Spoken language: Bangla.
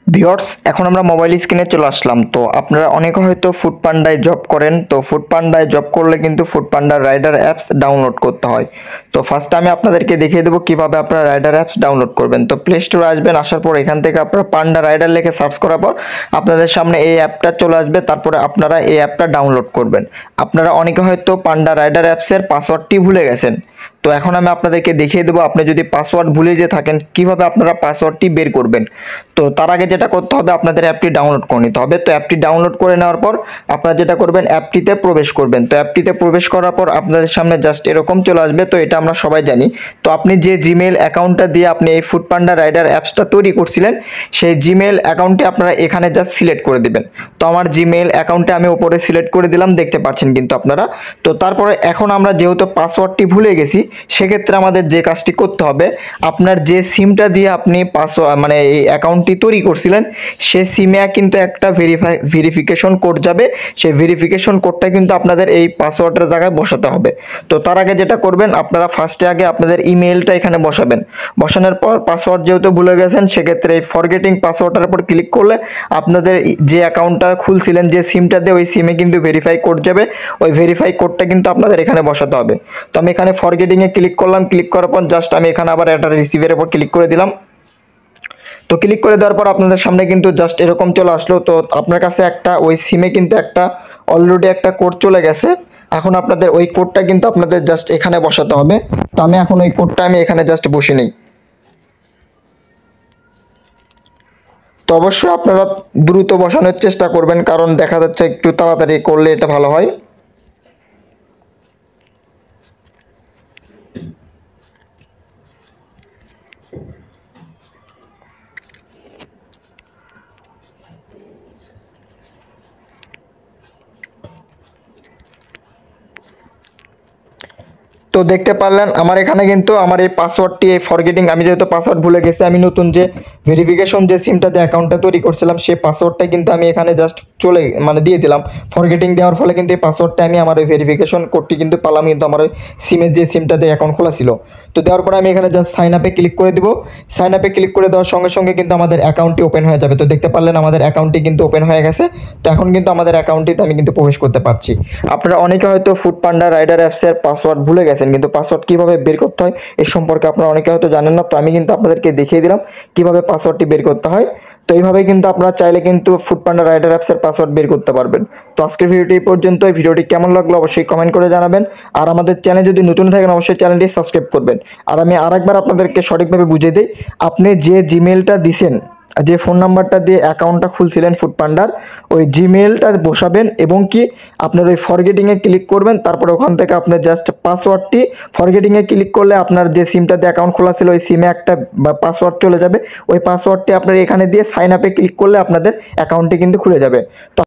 ভিউয়ার্স, এখন আমরা মোবাইল স্ক্রিনে চলে আসলাম। তো আপনারা অনেকে হয়তো ফুডপান্ডায় জব করেন। তো ফুডপান্ডায় জব করলে কিন্তু ফুডপান্ডা রাইডার অ্যাপস ডাউনলোড করতে হয়। তো ফার্স্ট আমি আপনাদেরকে দেখিয়ে দেবো কিভাবে আপনারা রাইডার অ্যাপস ডাউনলোড করবেন। তো প্লে স্টোরে আসবেন, আসার পর এখান থেকে আপনারা পান্ডা রাইডার লিখে সার্চ করার পর আপনাদের সামনে এই অ্যাপটা চলে আসবে। তারপরে আপনারা এই অ্যাপটা ডাউনলোড করবেন। আপনারা অনেকে হয়তো পান্ডা রাইডার অ্যাপসের পাসওয়ার্ডটি ভুলে গেছেন। তো এখন আমি আপনাদেরকে দেখিয়ে দেবো, আপনি যদি পাসওয়ার্ড ভুলে যে থাকেন কিভাবে আপনারা পাসওয়ার্ডটি বের করবেন। তো তার আগে যেটা করতে হবে, আপনাদের অ্যাপটি ডাউনলোড করে নিতে হবে। তো অ্যাপটি ডাউনলোড করে নেওয়ার পর আপনারা যেটা করবেন, অ্যাপটিতে প্রবেশ করবেন। তো অ্যাপটিতে প্রবেশ করার পর আপনাদের সামনে জাস্ট এরকম চলে আসবে। তো এটা আমরা সবাই জানি। তো আপনি যে জিমেইল অ্যাকাউন্টটা দিয়ে আপনি এই ফুডপান্ডা রাইডার অ্যাপসটা তৈরি করছিলেন, সেই জিমেইল অ্যাকাউন্টটি আপনারা এখানে জাস্ট সিলেক্ট করে দিবেন। তো আমার জিমেইল অ্যাকাউন্টে আমি উপরে সিলেক্ট করে দিলাম, দেখতে পাচ্ছেন কিন্তু আপনারা। তো তারপরে এখন আমরা যেহেতু পাসওয়ার্ডটি ভুলে গেছি, সেক্ষেত্রে আমাদের যে কাজটি করতে হবে, আপনার যে সিমটা দিয়ে আপনি পাসওয়ার্ড মানে এই অ্যাকাউন্টটি তৈরি করছিলেন, সে সিমে কিন্তু একটা ভেরিফিকেশন কোড যাবে। সেই ভেরিফিকেশন কোডটা কিন্তু আপনাদের এই পাসওয়ার্ডের জায়গায় বসাতে হবে। তো তার আগে যেটা করবেন, আপনারা ফার্স্টে আগে আপনাদের ইমেইলটা এখানে বসাবেন। বসানোর পর পাসওয়ার্ড যেহেতু ভুলে গেছেন, সেক্ষেত্রে এই ফরগেটিং পাসওয়ার্ডের উপর ক্লিক করলে আপনাদের যে অ্যাকাউন্টটা খুলছিলেন, যে সিমটা দিয়ে, ওই সিমে কিন্তু ভেরিফাই কোড যাবে। ওই ভেরিফাই কোডটা কিন্তু আপনাদের এখানে বসাতে হবে। তো আমি এখানে ফরগেটিংয়ে ক্লিক করলাম। ক্লিক করার পর জাস্ট আমি এখানে আবার একটা রিসিভের উপর ক্লিক করে দিলাম। তো ক্লিক করে দেওয়ার পর আপনাদের সামনে কিন্তু জাস্ট এরকম চলে আসলো। তো আপনার কাছে একটা ওই সিমে কিন্তু একটা অলরেডি একটা কোড চলে গেছে। এখন আপনাদের ওই কোডটা কিন্তু আপনাদের জাস্ট এখানে বসাতে হবে। তো আমি এখন ওই কোডটা আমি এখানে জাস্ট বসে নেই। তো অবশ্যই আপনারা দ্রুত বসানোর চেষ্টা করবেন, কারণ দেখা যাচ্ছে একটু তাড়াতাড়ি করলে এটা ভালো হয়। তো দেখতে পারলেন আমার এখানে কিন্তু আমার এই পাসওয়ার্ডটি, এই ফরগেটিং, আমি যেহেতু পাসওয়ার্ড ভুলে গেছি, আমি নতুন যে ভেরিফিকেশন যে সিমটাতে অ্যাকাউন্টটা তৈরি করছিলাম, সেই পাসওয়ার্ডটা কিন্তু আমি এখানে জাস্ট দিয়ে দিলাম। ফরগেটিং দেওয়ার ফলে কিন্তু এই পাসওয়ার্ডটা আমি আমার ওই ভেরিফিকেশন কোডটি কিন্তু পালাম, কিন্তু আমার ওই সিমের যে সিমটাতে অ্যাকাউন্ট খোলা ছিল। তো দেওয়ার পরে আমি এখানে জাস্ট সাইন আপে ক্লিক করে দিব। সাইন আপে ক্লিক করে দেওয়ার সঙ্গে সঙ্গে কিন্তু আমাদের অ্যাকাউন্টটি ওপেন হয়ে যাবে। তো দেখতে পারলেন আমাদের অ্যাকাউন্টটি কিন্তু ওপেন হয়ে গেছে। তো এখন কিন্তু আমাদের অ্যাকাউন্টটিতে আমি কিন্তু প্রবেশ করতে পারছি। আপনারা অনেকে হয়তো ফুডপান্ডা রাইডার অ্যাপসের পাসওয়ার্ড ভুলে গেছেন, কিন্তু পাসওয়ার্ড কীভাবে বের করতে হয় এই সম্পর্কে আপনারা অনেকে হয়তো জানেন না। তো আমি কিন্তু আপনাদেরকে দেখিয়ে দিলাম কীভাবে পাসওয়ার্ডটি বের করতে হয়। তো এইভাবেই কিন্তু আপনারা চাইলে কিন্তু ফুডপান্ডা রাইডার অ্যাপসের পাসওয়ার্ড বের করতে পারবেন। তো আজকের ভিডিওটি এই পর্যন্ত। এই ভিডিওটি কেমন লাগলো অবশ্যই কমেন্ট করে জানাবেন। আর আমাদের চ্যানেল যদি নতুন থাকেন, অবশ্যই চ্যানেলটি সাবস্ক্রাইব করবেন। আর আমি আরেকবার আপনাদেরকে সঠিকভাবে বুঝিয়ে দিই, আপনি যে জিমেলটা দিছেন, যে ফোন নাম্বারটা দিয়ে অ্যাকাউন্টটা খুলছিলেন ফুডপান্ডার, ওই জিমেলটা বসাবেন এবং কি আপনার ওই ফরগেটিংয়ে ক্লিক করবেন। তারপর ওখান থেকে আপনার জাস্ট পাসওয়ার্ডটি, ফরগেটিংয়ে ক্লিক করলে আপনার যে সিমটাতে অ্যাকাউন্ট খোলা ছিল, ওই সিমে একটা পাসওয়ার্ড চলে যাবে। ওই পাসওয়ার্ডটি আপনার এখানে দিয়ে সাইন আপে ক্লিক করলে আপনাদের অ্যাকাউন্টটি কিন্তু খুলে যাবে। তো